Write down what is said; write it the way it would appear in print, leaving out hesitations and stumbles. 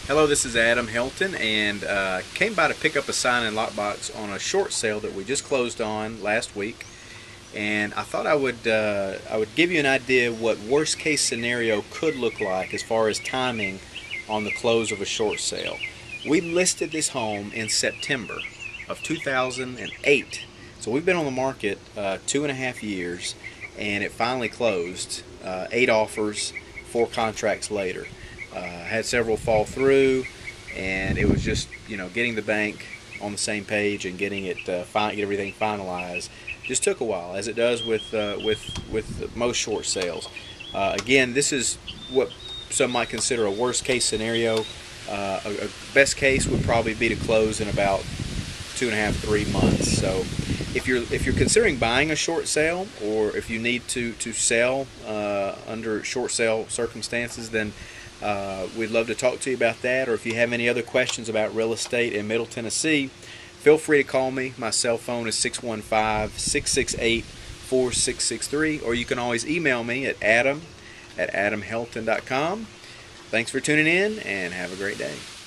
Hello, this is Adam Helton, and came by to pick up a sign and lockbox on a short sale that we just closed on last week. And I thought I would give you an idea of what worst case scenario could look like as far as timing on the close of a short sale. We listed this home in September of 2008, so we've been on the market 2.5 years, and it finally closed. 8 offers, 4 contracts later. Had several fall through, and it was just getting the bank on the same page and getting it get everything finalized. Just took a while, as it does with most short sales. Again, this is what some might consider a worst case scenario. A best case would probably be to close in about 2.5–3 months. So if you're considering buying a short sale, or if you need to sell under short sale circumstances, then we'd love to talk to you about that. Or if you have any other questions about real estate in Middle Tennessee, feel free to call me. My cell phone is 615-668-4663, or you can always email me at adam@adamhelton.com. Thanks for tuning in, and have a great day.